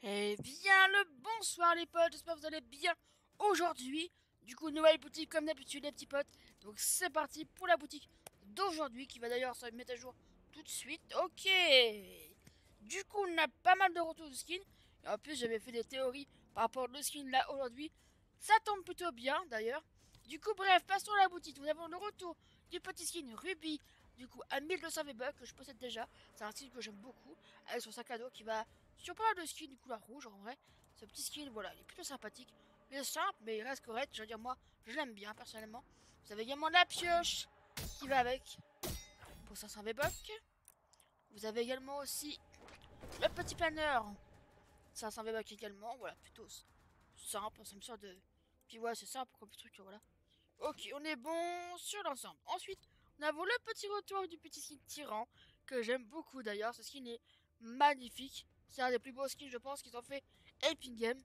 Eh bien le bonsoir les potes, j'espère que vous allez bien aujourd'hui. Du coup, nouvelle boutique comme d'habitude les petits potes. Donc c'est parti pour la boutique d'aujourd'hui qui va d'ailleurs se mettre à jour tout de suite. Ok. Du coup, on a pas mal de retours de skins. Et en plus, j'avais fait des théories par rapport au skin là aujourd'hui. Ça tombe plutôt bien d'ailleurs. Du coup, bref, passons à la boutique. Nous avons le retour du petit skin Ruby. Du coup, à 1200 V-Bucks que je possède déjà. C'est un skin que j'aime beaucoup. Avec son sac à dos qui va sur pas mal de skins de couleur rouge en vrai. Ce petit skin, voilà, il est plutôt sympathique. Il est simple, mais il reste correct. Je veux dire, moi, je l'aime bien personnellement. Vous avez également la pioche qui va avec pour 500 V-Bucks. Vous avez également aussi le petit planeur 500 V-Bucks également. Voilà, plutôt simple, ça me sort de. Puis voilà, c'est simple comme truc, voilà. Ok, on est bon sur l'ensemble. Ensuite, nous avons le petit retour du petit skin tyran que j'aime beaucoup d'ailleurs. Ce skin est magnifique. C'est un des plus beaux skins, je pense, qu'ils ont fait Epic Games.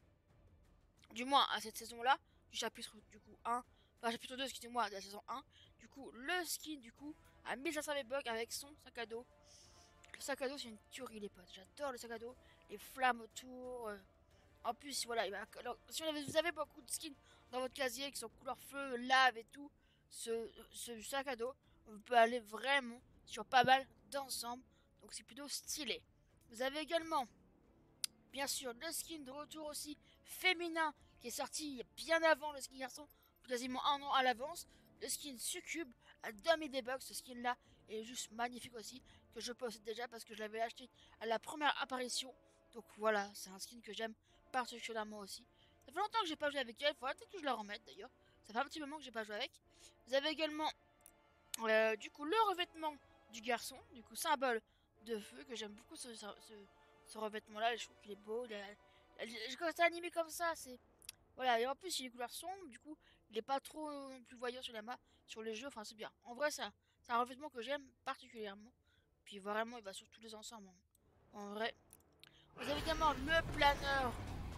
Du moins à cette saison-là, du chapitre du coup 1, enfin chapitre 2, excusez-moi, de la saison 1. Du coup, le skin du coup à 1500 V-Bucks avec son sac à dos. Le sac à dos, c'est une tuerie, les potes. J'adore le sac à dos, les flammes autour. En plus, voilà, alors, si vous avez beaucoup de skins dans votre casier qui sont couleur feu, lave et tout, ce sac à dos, on peut aller vraiment sur pas mal d'ensemble. Donc c'est plutôt stylé. Vous avez également, bien sûr, le skin de retour aussi féminin qui est sorti bien avant le skin garçon, quasiment un an à l'avance. Le skin Succube à 2000 V-Bucks, ce skin là est juste magnifique aussi, que je possède déjà parce que je l'avais acheté à la première apparition. Donc voilà, c'est un skin que j'aime particulièrement aussi. Ça fait longtemps que j'ai pas joué avec elle, il faudrait peut-être que je la remette d'ailleurs. Ça fait un petit moment que j'ai pas joué avec. Vous avez également du coup le revêtement du garçon, du coup symbole de feu, que j'aime beaucoup ce revêtement là, je trouve qu'il est beau. Quand c'est animé comme ça, c'est. Voilà, et en plus il est couleur sombre, du coup il est pas trop non plus voyant sur sur les jeux, enfin c'est bien. En vrai, ça, c'est un revêtement que j'aime particulièrement. Puis vraiment, il va sur tous les ensembles, hein. En vrai. Vous avez également le planeur.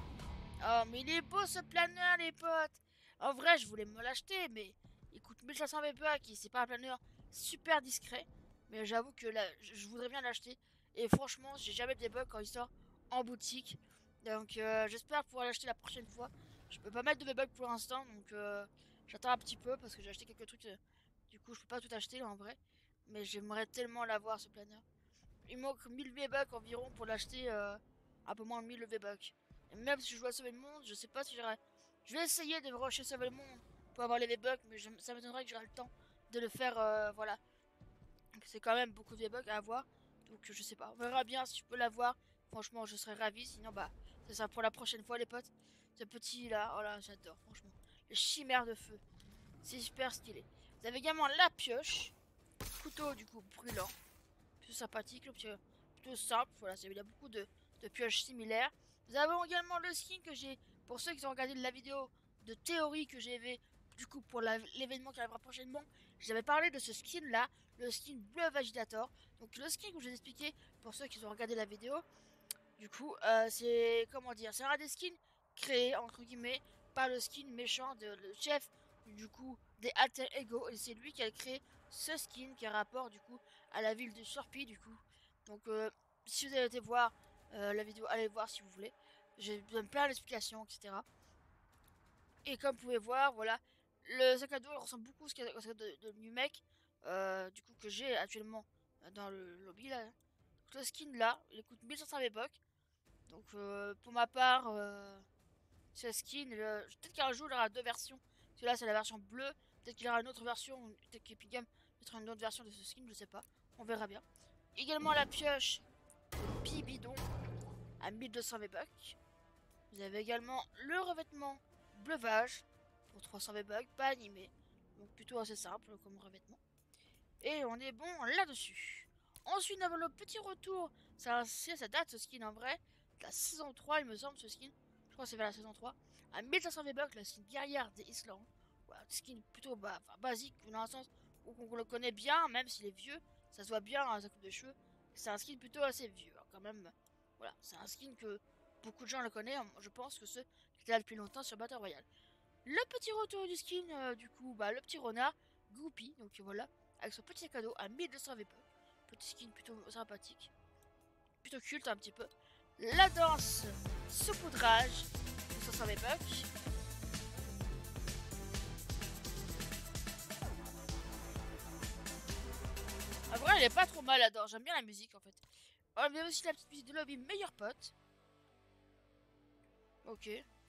Oh, mais il est beau ce planeur, les potes. En vrai, je voulais me l'acheter, mais il coûte 1500 VPA, qui c'est pas un planeur super discret. Mais j'avoue que là, je voudrais bien l'acheter. Et franchement, j'ai jamais de bugs quand il sort en boutique. Donc j'espère pouvoir l'acheter la prochaine fois. Je peux pas mettre de bugs pour l'instant, donc j'attends un petit peu parce que j'ai acheté quelques trucs. Du coup, je peux pas tout acheter là, en vrai. Mais j'aimerais tellement l'avoir ce planeur. Il manque 1000 V-Bucks environ pour l'acheter, un peu moins de 1000 V-Bucks. Et même si je dois sauver le monde, je sais pas si j'aurai. Je vais essayer de rusher sauver le monde pour avoir les V-Bucks, mais ça m'étonnerait que j'aurai le temps de le faire, voilà. C'est quand même beaucoup de V-Bucks à avoir, donc je sais pas. On verra bien si je peux l'avoir. Franchement, je serais ravi, sinon bah, c'est ça pour la prochaine fois, les potes. Ce petit là, oh là, j'adore, franchement. Le chimère de feu, c'est super stylé. Vous avez également la pioche, couteau du coup brûlant, plutôt sympathique, plutôt simple. Voilà, il y a beaucoup de pioches similaires. Nous avons également le skin que j'ai, pour ceux qui ont regardé la vidéo de théorie que j'ai fait, du coup, pour l'événement qui arrivera prochainement, j'avais parlé de ce skin là, le skin bleu Vagitator. Donc, le skin que je vous ai expliqué, pour ceux qui ont regardé la vidéo, du coup, c'est, comment dire, c'est un des skins créés, entre guillemets, par le skin méchant de le chef, du coup, des Alter Ego. Et c'est lui qui a créé ce skin qui a rapport, du coup, à la ville de Surpi, du coup. Donc, si vous avez été voir la vidéo, allez voir si vous voulez. Je donne plein d'explications, etc. Et comme vous pouvez voir, voilà, le sac à dos il ressemble beaucoup au sac à dos de Numec, du coup, que j'ai actuellement dans le lobby, là. Donc, le skin, là, il coûte 1500 V-Bucks. Donc pour ma part, ce skin, peut-être qu'un jour il y aura deux versions. Parce que là c'est la version bleue, peut-être qu'il y aura une autre version, peut-être qu'Epic Games mettra une autre version de ce skin, je sais pas. On verra bien. Également la pioche Bidon à 1200 V-Bucks. Vous avez également le revêtement Bleuvage pour 300 V-Bucks, pas animé. Donc plutôt assez simple comme revêtement. Et on est bon là-dessus. Ensuite, nous avons le petit retour. Ça date ce skin en vrai. De la saison 3, il me semble, ce skin. Je crois que c'est vers la saison 3. À 1500 V-Bucks, la skin guerrière des Islands. Voilà, skin plutôt basique, dans un sens où on le connaît bien, même s'il est vieux. Ça se voit bien à sa coupe de cheveux. C'est un skin plutôt assez vieux, hein, quand même. Voilà, c'est un skin que beaucoup de gens le connaissent. Je pense que ceux qui étaient là depuis longtemps sur Battle Royale. Le petit retour du skin, du coup, bah, le petit renard, Goopy, donc voilà, avec son petit cadeau à 1200 VP. Petit skin plutôt sympathique, plutôt culte un petit peu. la danse saupoudrage, ça sera l'époque. En vrai, elle est pas trop mal la danse, j'aime bien la musique en fait. On a bien aussi la petite musique de lobby, meilleur pote. Ok.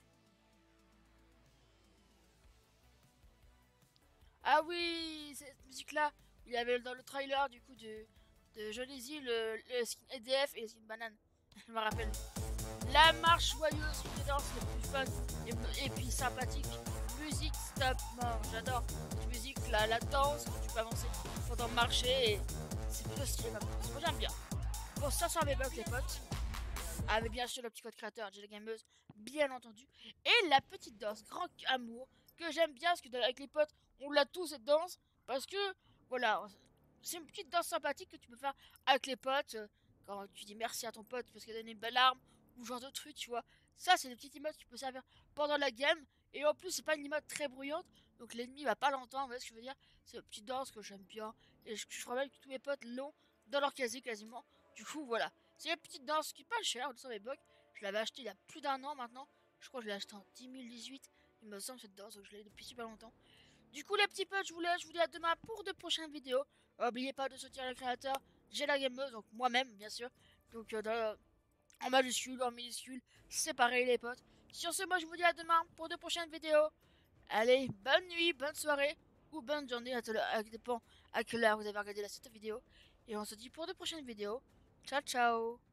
Ah oui, cette musique-là, il y avait dans le trailer du coup de Johnny le skin EDF et le skin banane. Je me rappelle. La marche joyeuse, une des danses les plus fun et puis sympathique. Musique stop mort, j'adore cette musique, la danse, quand tu peux avancer pendant marcher et c'est plutôt stylé ma pote. Moi j'aime bien. Bon, ça sur mes bugs les potes. Avec bien sûr le petit code créateur, Jelly Gameuse, bien entendu. Et la petite danse, grand amour, que j'aime bien parce que avec les potes, on l'a tous cette danse. Parce que, voilà, c'est une petite danse sympathique que tu peux faire avec les potes. Quand tu dis merci à ton pote parce qu'il a donné une belle arme, ou genre de trucs, tu vois. Ça, c'est des petites emotes que tu peux servir pendant la game. Et en plus, c'est pas une emote très bruyante. Donc l'ennemi va pas l'entendre, vous voyez ce que je veux dire. C'est une petite danse que j'aime bien. Et je crois même que tous mes potes l'ont dans leur casier quasiment. Du coup, voilà. C'est une petite danse qui est pas chère, sur mes bugs. Je l'avais acheté il y a plus d'un an maintenant. Je crois que je l'ai acheté en 2018. Il me semble cette danse, donc je l'ai depuis super longtemps. Du coup, les petits potes, je vous dis à demain pour de prochaines vidéos. N'oubliez pas de soutenir le créateur, j'ai la gameuse, donc moi-même, bien sûr. Donc, en majuscule, en minuscule, c'est pareil, les potes. Sur ce, moi, je vous dis à demain pour de prochaines vidéos. Allez, bonne nuit, bonne soirée ou bonne journée, à dépend à quelle heure vous avez regardé cette vidéo. Et on se dit pour de prochaines vidéos. Ciao, ciao.